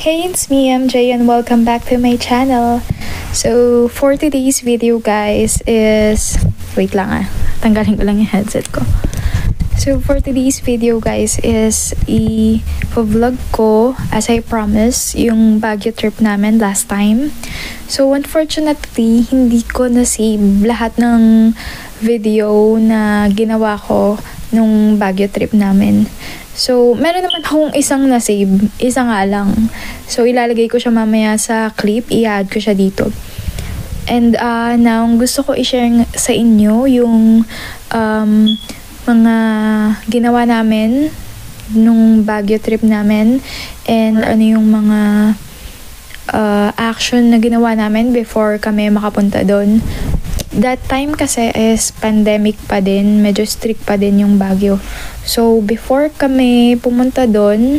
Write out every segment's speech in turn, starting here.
Hey, it's me, MJ, and welcome back to my channel. So, for today's video, guys, is... Wait lang tanggalin ko lang yung headset ko. So, for today's video, guys, is i-vlog ko, as I promised, yung Baguio trip namin last time. So, unfortunately, hindi ko na-save lahat ng video na ginawa ko nung Baguio trip namin. So, meron naman akong isang na-save. Isa nga lang. So, ilalagay ko siya mamaya sa clip. I-add ko siya dito. And now, gusto ko i-share sa inyo yung mga ginawa namin nung Baguio trip namin. And ano yung mga action na ginawa namin before kami makapunta doon. That time kasi is pandemic pa din, medyo strict pa din yung Baguio. So, before kami pumunta doon,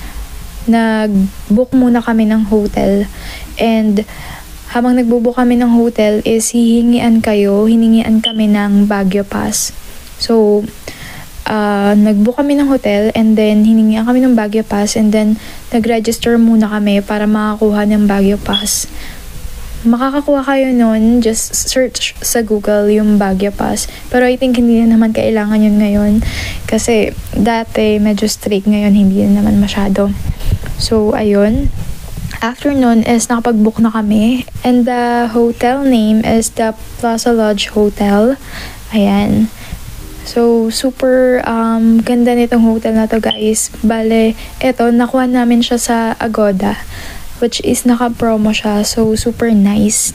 nag-book muna kami ng hotel. And habang nagbo-book kami ng hotel is hiningian kami ng Baguio Pass. So, nag-book kami ng hotel and then hiningian kami ng Baguio Pass and then nag-register muna kami para makakuha ng Baguio Pass. Makakakuha kayo nun, just search sa Google yung Baguio Pass. Pero I think hindi na naman kailangan yun ngayon. Kasi dati medyo strict, ngayon hindi na naman masyado. So, ayun. After nun is nakapag-book na kami. And the hotel name is the Plaza Lodge Hotel. Ayan. So, super ganda nitong hotel na to, guys. Bale, eto, nakuha namin siya sa Agoda. Which is naka-promo siya. So, super nice.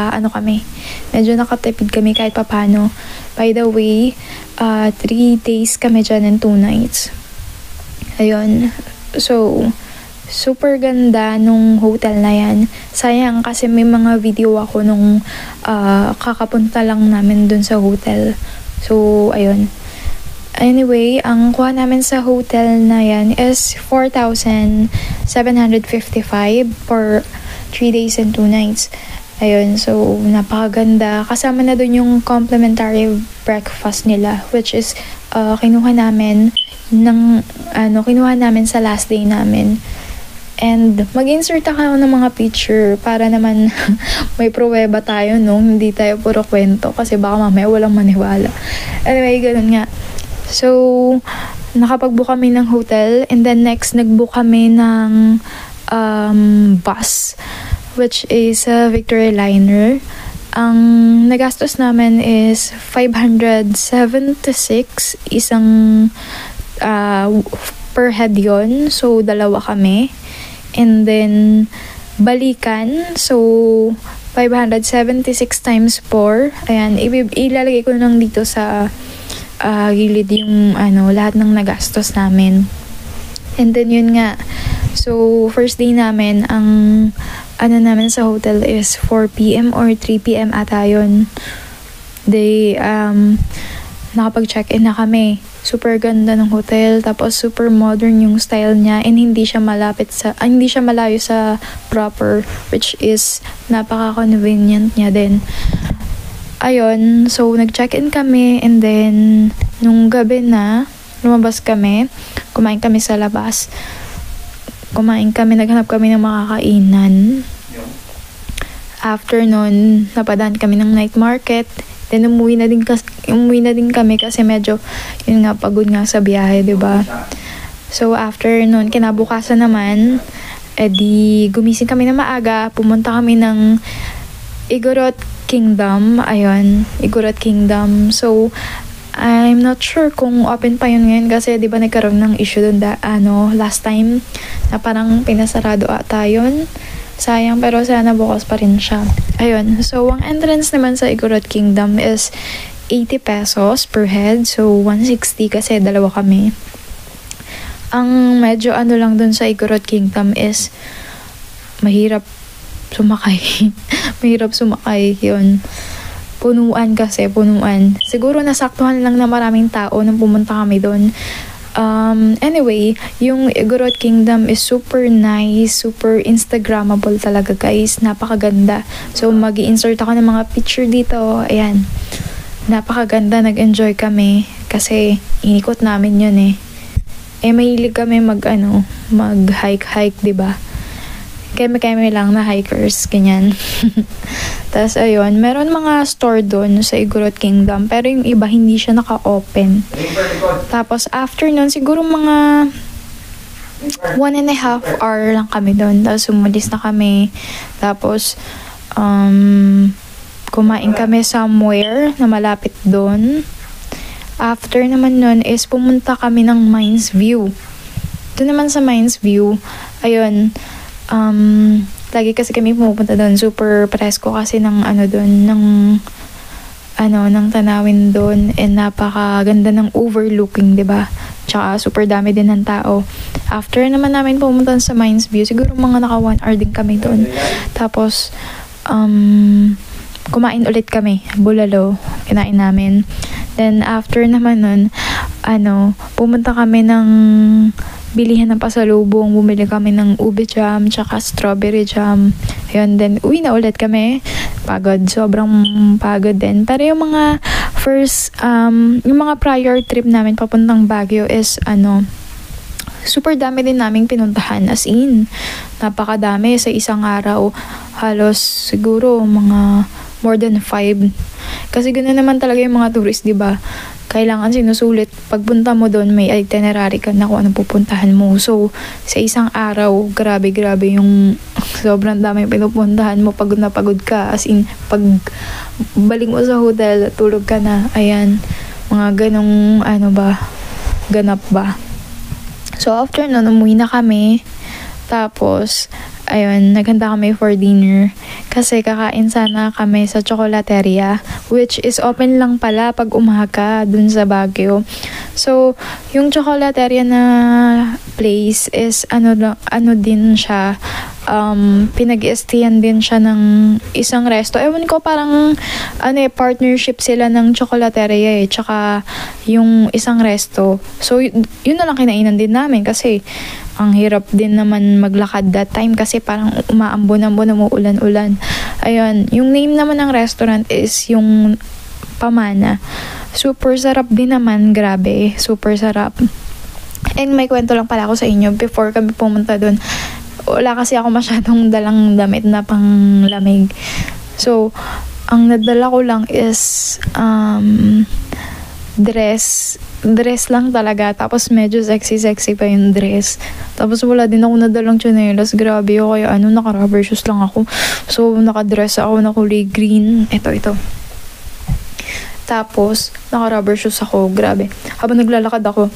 Medyo nakatipid kami kahit papano. By the way, 3 days kami dyan and 2 nights. Ayun. So, super ganda nung hotel na yan. Sayang kasi may mga video ako nung kakapunta lang namin dun sa hotel. So, ayun. Anyway, ang kuha namin sa hotel na yan is 4,755 for 3 days and 2 nights. Ayun, so napakaganda. Kasama na dun yung complimentary breakfast nila, which is kinuha namin sa last day namin. And mag-insert ako ng mga picture para naman may pruweba tayo nung hindi tayo puro kwento kasi baka mamaya walang maniwala. Anyway, ganun nga. So, nakapag-book kami ng hotel and then next nag-book kami ng bus which is a Victoria Liner. Ang nagastos namin is 576 isang per head yon. So, 2 kami. And then, balikan. So, 576 times 4. Ayan, ilalagay ko lang dito sa gilid yung lahat ng nagastos namin. And then yun nga. So, first day namin, ang namin sa hotel is 4 p.m. or 3 p.m. ata yun. Nakapag-check-in na kami. Super ganda ng hotel, tapos super modern yung style niya and hindi siya malayo sa proper, which is napaka-convenient niya din. Ayun, so nag-check-in kami and then nung gabi na, lumabas kami, kumain kami sa labas. Naghanap kami ng makakainan. After nun, napadaan kami ng night market. Then umuwi na din kami kasi medyo yun nga, pagod nga sa biyahe, 'di ba? So after nun, kinabukasan naman, edi gumising kami na maaga, pumunta kami ng Igorot Kingdom. Ayun, Igorot Kingdom. So I'm not sure kung open pa yun ngayon kasi 'di ba nagkaroon ng issue doon last time na parang pinasarado ata yun. Sayang, pero sana bukas pa rin siya. Ayun, so ang entrance naman sa Igorot Kingdom is 80 pesos per head. So 160 kasi 2 kami. Ang medyo lang dun sa Igorot Kingdom is mahirap sumakay. Mahirap sumakay yun. Punuan. Siguro nasaktuhan lang na maraming tao nung pumunta kami doon. Anyway, yung Igorot Kingdom is super nice, super Instagrammable talaga, guys. Napakaganda. So, mag-i-insert ako ng mga picture dito. Ayan. Napakaganda. Nag-enjoy kami kasi inikot namin yun eh. Mahilig kami mag-hike-hike, 'di ba? keme-keme lang na hikers, ganyan. Tapos ayun, meron mga store doon sa Igorot Kingdom, pero yung iba hindi siya naka-open. Tapos after nun, siguro mga 1.5 hour lang kami doon. Tapos umalis na kami. Tapos kumain kami somewhere na malapit doon. After naman nun is pumunta kami ng Mines View. Doon naman sa Mines View, ayun, lagi kasi kami pumupunta doon. Super presko kasi ng doon, ng tanawin doon, and napakaganda ng overlooking, 'di ba? Tsaka super dami din ng tao. After naman namin pumunta sa Mines View, siguro mga naka 1 hour din kami doon. Tapos kumain ulit kami, bulalo, kinain namin. Then after naman nun, pumunta kami ng bilihan ng pasalubong, bumili kami ng ube jam, tsaka strawberry jam. Ayun, then uwi na ulit kami. Pagod, sobrang pagod din. Pero yung mga yung mga prior trip namin papuntang Baguio is super dami din naming pinuntahan. As in, napakadami sa isang araw. Halos siguro mga more than 5. Kasi ganoon naman talaga yung mga tourist, 'di ba? Kailangan sinusulit. Pagpunta mo doon, may itinerary ka na kung anong pupuntahan mo. So, sa isang araw, grabe yung sobrang dami pinupuntahan mo. Pagod na pagod ka. As in, pag balik mo sa hotel, tulog ka na. Ayan, mga ganong ganap ba. So, after nun, umuwi na kami. Tapos, ayun, naghanda kami for dinner. Kasi kakain sana kami sa Chocolateria, which is open lang pala pag umaga dun sa Baguio. So, yung Chocolateria na place is din siya, pinag-i-stayan din siya ng isang resto. Ewan ko, parang partnership sila ng Chocolateria tsaka yung isang resto. So, yun na lang kinainan din namin kasi ang hirap din naman maglakad that time kasi parang umaambon-ambon, umuulan-ulan. Ayun, yung name naman ng restaurant is yung Pamana. Super sarap din naman, grabe. Super sarap. And may kwento lang pala ako sa inyo before kami pumunta doon. Wala kasi ako masyadong dalang damit na panglamig. So, ang nadala ko lang is dress lang talaga, tapos medyo sexy pa yung dress. Tapos wala din ako nadalang tsinelas, grabe ako, kaya naka-rubber shoes lang ako. So naka-dress ako na kulay green, ito. Tapos naka-rubber shoes ako, grabe. Habang naglalakad ako,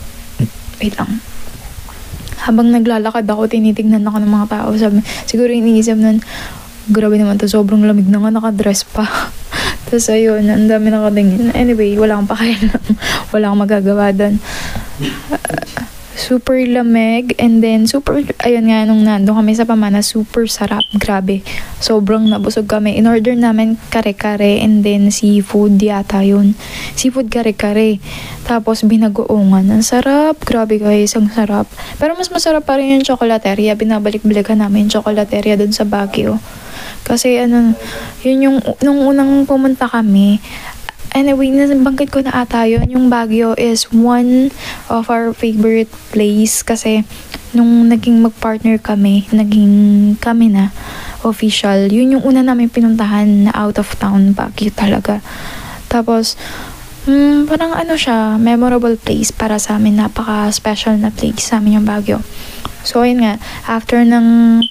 tinitignan ako ng mga tao. Siguro iniisip nun, grabe naman to, sobrang lamig na nga, naka-dress pa. Tapos ayun, ang dami nakatingin. Anyway, wala akong pakialam. Wala akong magagawa doon. Super lamig. And then, ayun nga, nung nandun kami sa Pamana, super sarap. Grabe. Sobrang nabusog kami. In-order namin kare-kare and then seafood yata yun. Seafood kare-kare. Tapos binagoongan. Ang sarap. Grabe guys, ang sarap. Pero mas masarap pa rin yung Chocolateria. Binabalik-balikan namin yung Chocolateria dun sa Baguio. Kasi yun yung nung unang pumunta kami. Anyway, nabanggit ko na ata yun. Yung Baguio is one of our favorite place kasi nung naging mag-partner kami, naging kami na official. Yun yung una namin pinuntahan na out of town Baguio talaga. Tapos, parang siya, memorable place para sa amin. Napaka-special na place sa amin yung Baguio. So, ayun nga, after namin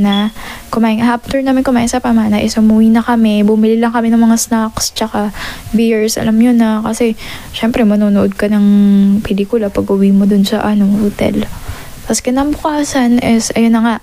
kumain sa Pamana, is umuwi na kami, bumili lang kami ng mga snacks, tsaka beers, alam nyo na, kasi, syempre, manonood ka ng pelikula pag uwi mo dun sa, hotel. Tapos, kinabukasan is, ayun na nga,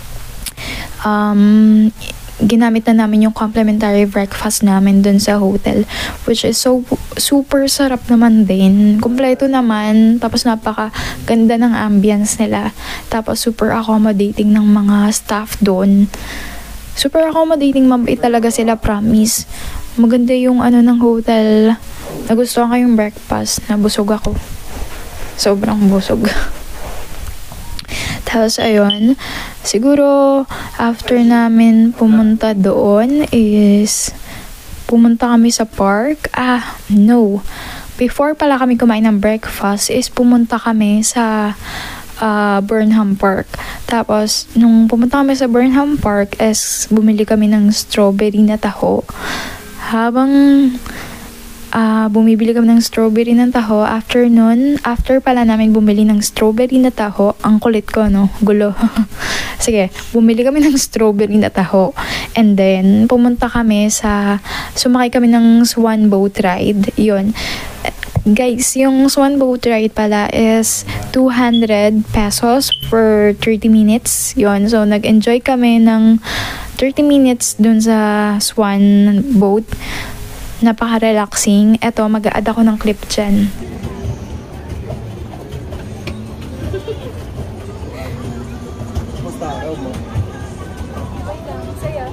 ginamit na namin yung complimentary breakfast namin dun sa hotel, which is so super sarap naman din. Kompleto naman, tapos napaka ganda ng ambience nila, tapos super accommodating ng mga staff doon. Super accommodating, mabait talaga sila, promise. Maganda yung ng hotel. Nagustuhan ko yung breakfast, nabusog ako. Sobrang busog. Tapos, ayun, siguro, after namin pumunta doon is, pumunta kami sa park. No. Before pala kami kumain ng breakfast is pumunta kami sa Burnham Park. Tapos, nung pumunta kami sa Burnham Park, bumili kami ng strawberry na taho. Habang bumibili kami ng strawberry ng taho, after pala namin bumili ng strawberry na taho, ang kulit ko, no? Gulo. Sige, bumili kami ng strawberry na taho. And then, sumakay kami ng swan boat ride. Yun. Guys, yung swan boat ride pala is 200 pesos for 30 minutes. Yun. So, nag-enjoy kami ng 30 minutes dun sa swan boat. Napaka-relaxing. Eto, mag-a-add ako ng clip dyan. Basta araw mo. Saya.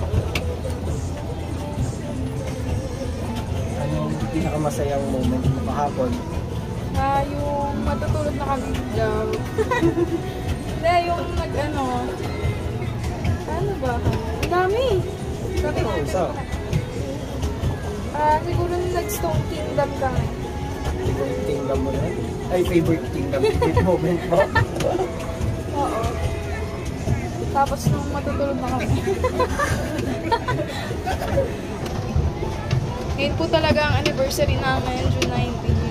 Anong pinakamasayang moment mo kahapon? Yung matutulog na kami daw. Hindi, yung ano ba? Ang dami. Isa. Siguro nag-Stone Kingdom kami. Favorite kingdom mo na? Ay, favorite kingdom. Favorite moment mo? Oo. Tapos nung matutulog na kami. Ngayon po talaga ang anniversary namin, June 19.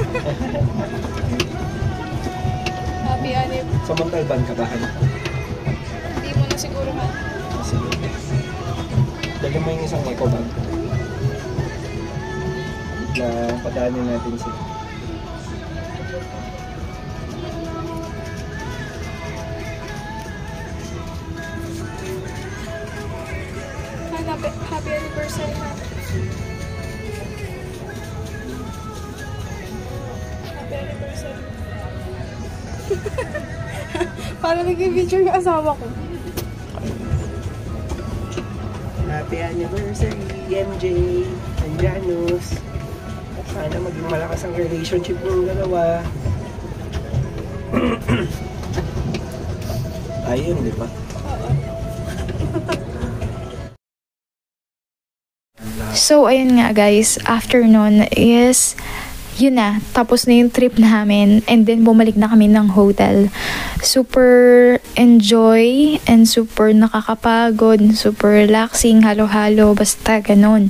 Happy anniversary. Sa Montalban ka ba? Hindi mo na siguro man. Sige. Dali mo yung isang eco bag. Na padaanin natin siya. Happy anniversary na. Happy anniversary. Para nag-video yung asawa ko. Happy anniversary, MJ and Janus. Sana maging malakas ang relationship ng dalawa. Ayun, di ba? So, ayun nga guys, after nun is, yun na, tapos na yung trip namin, and then bumalik na kami ng hotel. Super enjoy, and super nakakapagod, super relaxing, halo-halo, basta ganun.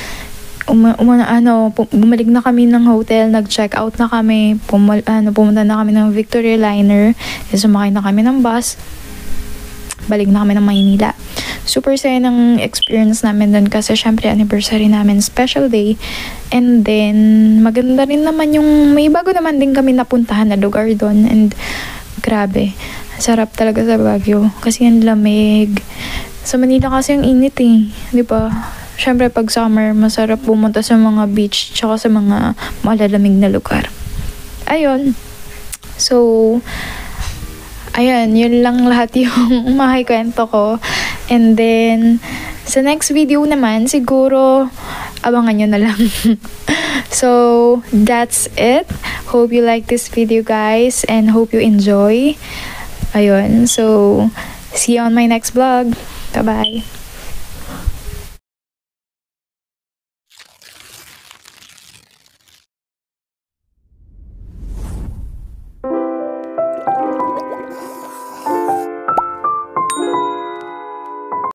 Bumalik na kami ng hotel, nag-check out na kami, pumunta na kami ng Victoria Liner, sumakay na kami ng bus, balik na kami ng Maynila. Super saya ng experience namin doon kasi syempre anniversary namin, special day. And then, maganda rin naman may bago naman din kami napuntahan na lugar doon. And grabe, sarap talaga sa Baguio kasi ang lamig. Sa Manila kasi ang init di ba? Syempre pag summer, masarap pumunta sa mga beach tsaka sa mga malalamig na lugar. Ayun. So, ayan, yun lang lahat yung makikwento ko. And then, sa next video naman, siguro, abangan nyo na lang. So, that's it. Hope you like this video, guys. And hope you enjoy. Ayun. So, see you on my next vlog. Bye-bye.